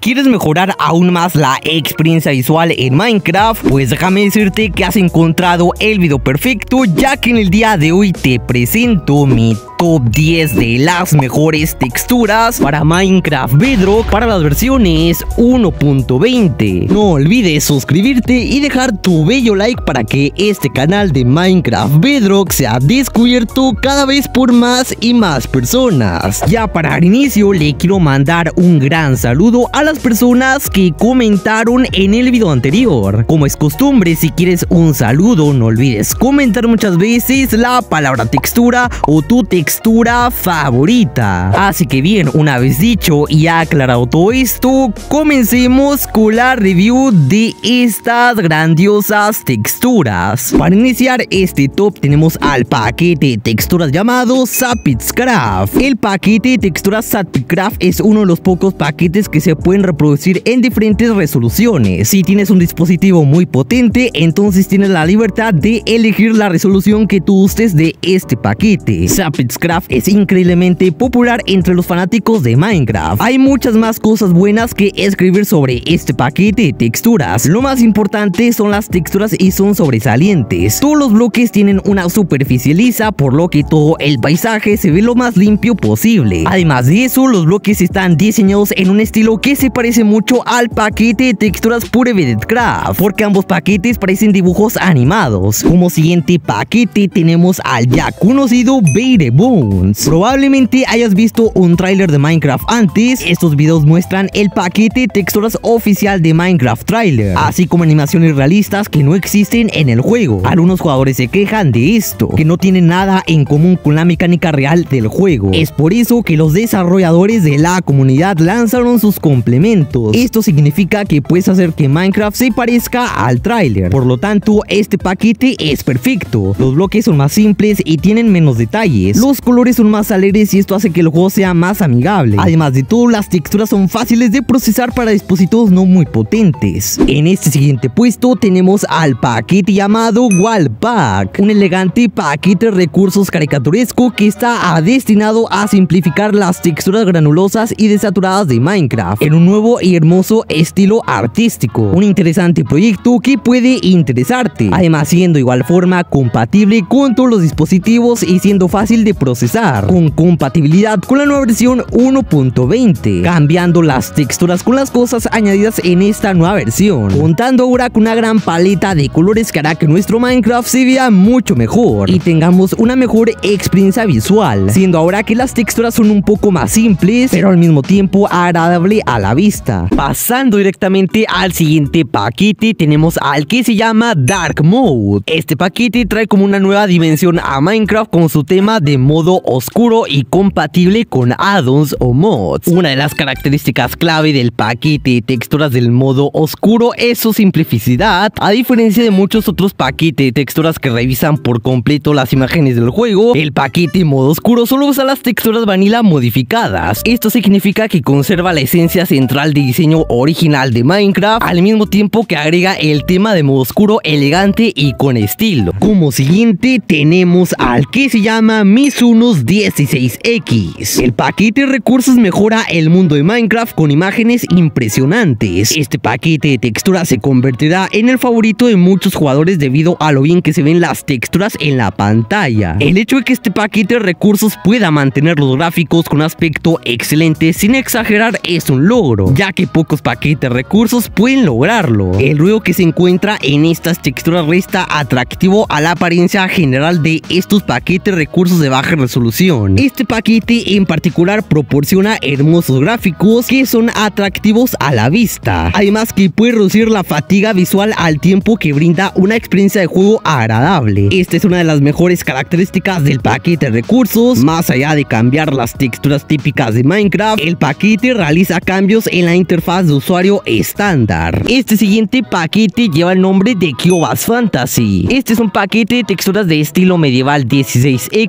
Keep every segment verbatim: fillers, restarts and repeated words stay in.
¿Quieres mejorar aún más la experiencia visual en Minecraft? Pues déjame decirte que has encontrado el video perfecto, ya que en el día de hoy te presento mi top diez de las mejores texturas para Minecraft Bedrock para las versiones uno punto veinte. No olvides suscribirte y dejar tu bello like para que este canal de Minecraft Bedrock sea descubierto cada vez por más y más personas. Ya para dar inicio, le quiero mandar un gran saludo a las personas que comentaron en el video anterior. Como es costumbre, si quieres un saludo, no olvides comentar muchas veces la palabra textura o tu textura favorita. Así que bien, una vez dicho y aclarado todo esto, comencemos con la review de estas grandiosas texturas. Para iniciar este top tenemos al paquete de texturas llamado Sapitscraft. El paquete de texturas Sapitscraft es uno de los pocos paquetes que se pueden reproducir en diferentes resoluciones. Si tienes un dispositivo muy potente, entonces tienes la libertad de elegir la resolución que tú gustes de este paquete. Sapitscraft es increíblemente popular entre los fanáticos de Minecraft. Hay muchas más cosas buenas que escribir sobre este paquete de texturas. Lo más importante son las texturas y son sobresalientes. Todos los bloques tienen una superficie lisa, por lo que todo el paisaje se ve lo más limpio posible. Además de eso, los bloques están diseñados en un estilo que se parece mucho al paquete de texturas Pure Vedetcraft, porque ambos paquetes parecen dibujos animados. Como siguiente paquete tenemos al ya conocido Bare Bones. Probablemente hayas visto un tráiler de Minecraft antes. Estos videos muestran el paquete de texturas oficial de Minecraft Trailer, así como animaciones realistas que no existen en el juego. Algunos jugadores se quejan de esto, que no tienen nada en común con la mecánica real del juego. Es por eso que los desarrolladores de la comunidad lanzaron sus complementos. Esto significa que puedes hacer que Minecraft se parezca al tráiler. Por lo tanto, este paquete es perfecto. Los bloques son más simples y tienen menos detalles. Los colores son más alegres y esto hace que el juego sea más amigable. Además de todo, las texturas son fáciles de procesar para dispositivos no muy potentes. En este siguiente puesto tenemos al paquete llamado Wallpack, un elegante paquete de recursos caricaturesco que está destinado a simplificar las texturas granulosas y desaturadas de Minecraft en un nuevo y hermoso estilo artístico. Un interesante proyecto que puede interesarte, además siendo igual forma compatible con todos los dispositivos y siendo fácil de procesar, con compatibilidad con la nueva versión uno punto veinte, cambiando las texturas con las cosas añadidas en esta nueva versión, contando ahora con una gran paleta de colores que hará que nuestro Minecraft se vea mucho mejor y tengamos una mejor experiencia visual, siendo ahora que las texturas son un poco más simples pero al mismo tiempo agradable a la vista. Pasando directamente al siguiente paquete tenemos al que se llama Dark Mode. Este paquete trae como una nueva dimensión a Minecraft con su tema de modo oscuro y compatible con add-ons o mods. Una de las características clave del paquete de texturas del modo oscuro es su simplicidad. A diferencia de muchos otros paquetes de texturas que revisan por completo las imágenes del juego, el paquete modo oscuro solo usa las texturas vanilla modificadas. Esto significa que conserva la esencia central de diseño original de Minecraft, al mismo tiempo que agrega el tema de modo oscuro elegante y con estilo. Como siguiente tenemos al que se llama Misunos dieciséis equis. El paquete de recursos mejora el mundo de Minecraft con imágenes impresionantes. Este paquete de texturas se convertirá en el favorito de muchos jugadores debido a lo bien que se ven las texturas en la pantalla. El hecho de que este paquete de recursos pueda mantener los gráficos con aspecto excelente sin exagerar es un logro, ya que pocos paquetes de recursos pueden lograrlo. El ruido que se encuentra en estas texturas resta atractivo a la apariencia general de estos paquetes de recursos de baja resolución. Este paquete en particular proporciona hermosos gráficos que son atractivos a la vista, además que puede reducir la fatiga visual al tiempo que brinda una experiencia de juego agradable. Esta es una de las mejores características del paquete de recursos. Más allá de cambiar las texturas típicas de Minecraft, el paquete realiza cambios en la interfaz de usuario estándar. Este siguiente paquete lleva el nombre de Kiobas Fantasy. Este es un paquete de texturas de estilo medieval dieciséis equis lleno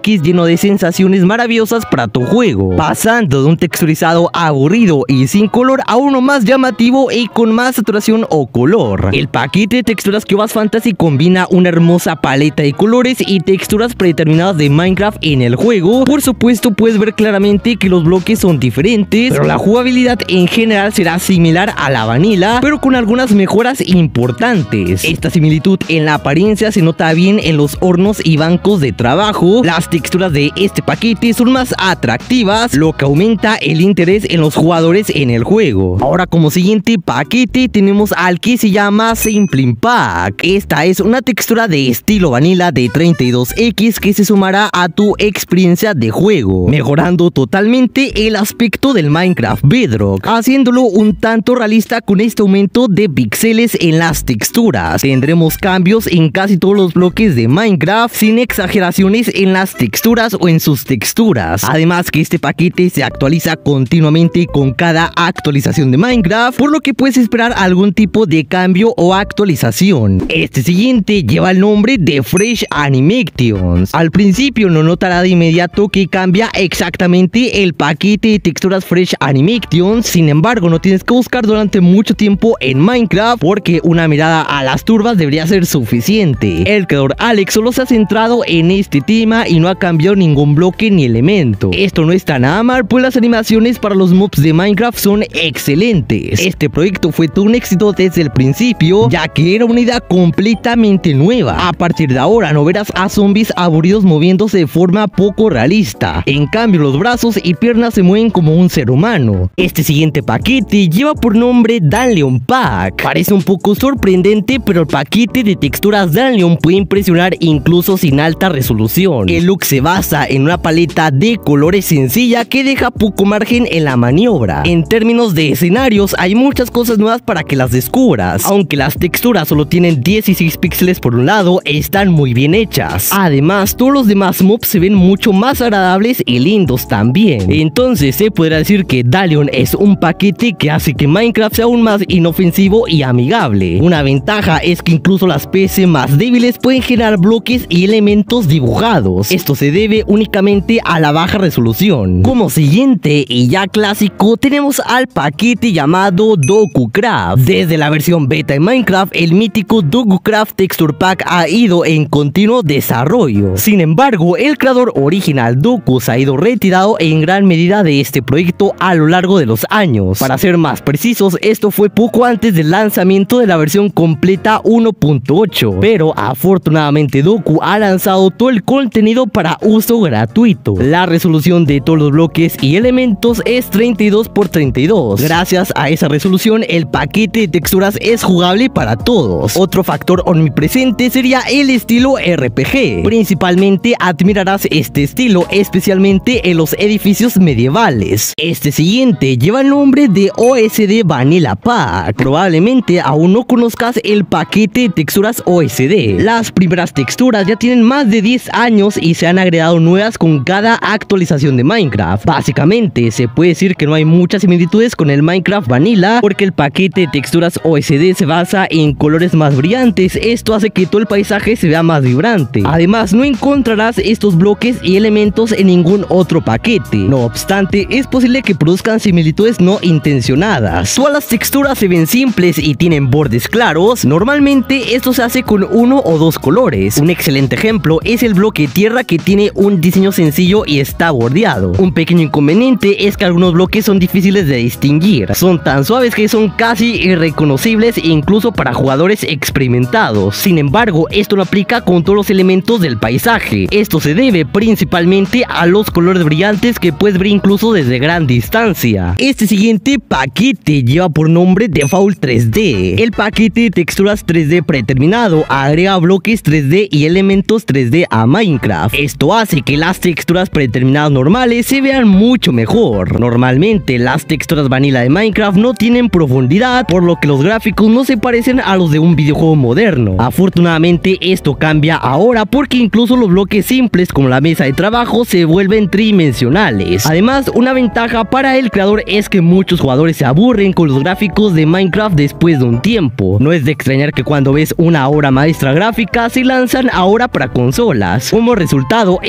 de sensaciones maravillosas para tu juego, pasando de un texturizado aburrido y sin color a uno más llamativo y con más saturación o color. El paquete de texturas Cubase Fantasy combina una hermosa paleta de colores y texturas predeterminadas de Minecraft en el juego. Por supuesto, puedes ver claramente que los bloques son diferentes, pero la jugabilidad en general será similar a la vanilla, pero con algunas mejoras importantes. Esta similitud en la apariencia se nota bien en los hornos y bancos de trabajo. Las texturas de este paquete son más atractivas, lo que aumenta el interés en los jugadores en el juego. Ahora, como siguiente paquete tenemos al que se llama Simple Pack. Esta es una textura de estilo vanilla de treinta y dos equis que se sumará a tu experiencia de juego, mejorando totalmente el aspecto del Minecraft Bedrock, haciéndolo un tanto realista con este aumento de píxeles en las texturas. Tendremos cambios en casi todos los bloques de Minecraft, sin exageraciones en las texturas o en sus texturas. Además que este paquete se actualiza continuamente con cada actualización de Minecraft, por lo que puedes esperar algún tipo de cambio o actualización. Este siguiente lleva el nombre de Fresh Animations. Al principio no notará de inmediato que cambia exactamente el paquete de texturas Fresh Animations, sin embargo no tienes que buscar durante mucho tiempo en Minecraft, porque una mirada a las turbas debería ser suficiente. El creador Alex solo se ha centrado en este tema y no ha cambiado ningún bloque ni elemento. Esto no está nada mal, pues las animaciones para los mobs de Minecraft son excelentes. Este proyecto fue todo un éxito desde el principio, ya que era una idea completamente nueva. A partir de ahora no verás a zombies aburridos moviéndose de forma poco realista. En cambio, los brazos y piernas se mueven como un ser humano. Este siguiente paquete lleva por nombre Danleon Pack. Parece un poco sorprendente, pero el paquete de texturas Danleon puede impresionar incluso sin alta resolución. El look se basa en una paleta de colores sencilla que deja poco margen en la maniobra. En términos de escenarios, hay muchas cosas nuevas para que las descubras. Aunque las texturas solo tienen dieciséis píxeles por un lado, están muy bien hechas. Además, todos los demás mobs se ven mucho más agradables y lindos también. Entonces se podrá decir que Danleon es un paquete que hace que Minecraft sea aún más inofensivo y amigable. Una ventaja es que incluso las P C más débiles pueden generar bloques y elementos dibujados. Esto se debe únicamente a la baja resolución. Como siguiente y ya clásico tenemos al paquete llamado DokuCraft. Desde la versión beta de Minecraft, el mítico DokuCraft Texture Pack ha ido en continuo desarrollo. Sin embargo, el creador original Doku se ha ido retirado en gran medida de este proyecto a lo largo de los años. Para ser más precisos, esto fue poco antes del lanzamiento de la versión completa uno punto ocho, pero afortunadamente Doku ha lanzado todo el contenido para uso gratuito. La resolución de todos los bloques y elementos es treinta y dos por treinta y dos. Gracias a esa resolución, el paquete de texturas es jugable para todos. Otro factor omnipresente sería el estilo R P G. Principalmente admirarás este estilo, especialmente en los edificios medievales. Este siguiente lleva el nombre de O S D Vanilla Pack. Probablemente aún no conozcas el paquete de texturas O S D. Las primeras texturas ya tienen más de diez años y se han agregado nuevas con cada actualización de Minecraft. Básicamente se puede decir que no hay muchas similitudes con el Minecraft Vanilla, porque el paquete de texturas O S D se basa en colores más brillantes. Esto hace que todo el paisaje se vea más vibrante. Además, no encontrarás estos bloques y elementos en ningún otro paquete. No obstante, es posible que produzcan similitudes no intencionadas. Todas las texturas se ven simples y tienen bordes claros. Normalmente esto se hace con uno o dos colores. Un excelente ejemplo es el bloque tierra, que tiene un diseño sencillo y está bordeado. Un pequeño inconveniente es que algunos bloques son difíciles de distinguir. Son tan suaves que son casi irreconocibles incluso para jugadores experimentados. Sin embargo, esto lo aplica con todos los elementos del paisaje. Esto se debe principalmente a los colores brillantes que puedes ver incluso desde gran distancia. Este siguiente paquete lleva por nombre Default tres D. El paquete de texturas tres D predeterminado agrega bloques tres D y elementos tres D a Minecraft. Esto hace que las texturas predeterminadas normales se vean mucho mejor. Normalmente las texturas vanilla de Minecraft no tienen profundidad, por lo que los gráficos no se parecen a los de un videojuego moderno. Afortunadamente esto cambia ahora, porque incluso los bloques simples como la mesa de trabajo se vuelven tridimensionales. Además, una ventaja para el creador es que muchos jugadores se aburren con los gráficos de Minecraft después de un tiempo. No es de extrañar que cuando ves una obra maestra gráfica se lanzan ahora para consolas. Como resultado, este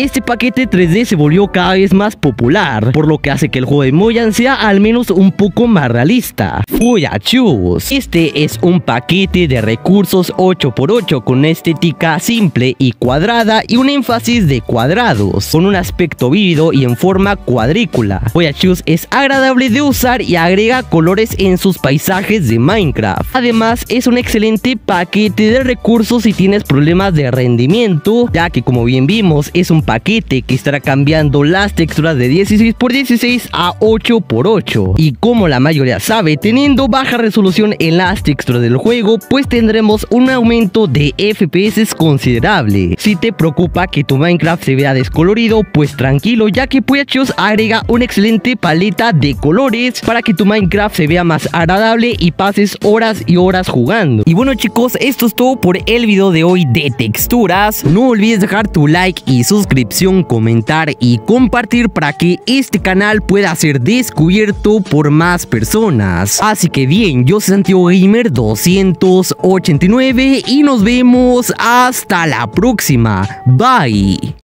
este paquete tres D se volvió cada vez más popular, por lo que hace que el juego de Mojang sea al menos un poco más realista. Fuyachus. Este es un paquete de recursos ocho por ocho con una estética simple y cuadrada y un énfasis de cuadrados, con un aspecto vívido y en forma cuadrícula. Fuyachus es agradable de usar y agrega colores en sus paisajes de Minecraft. Además, es un excelente paquete de recursos si tienes problemas de rendimiento, ya que como bien vimos es un paquete que estará cambiando las texturas de dieciséis por dieciséis a ocho por ocho. Y como la mayoría sabe, teniendo baja resolución en las texturas del juego, pues tendremos un aumento de F P S considerable. Si te preocupa que tu Minecraft se vea descolorido, pues tranquilo, ya que Fuyachus agrega una excelente paleta de colores para que tu Minecraft se vea más agradable y pases horas y horas jugando. Y bueno chicos, esto es todo por el video de hoy de texturas. No olvides dejar tu like y suscripción, comentar y compartir para que este canal pueda ser descubierto por más personas. Así que bien, yo soy Santiago Gamer doscientos ochenta y nueve y nos vemos hasta la próxima. Bye.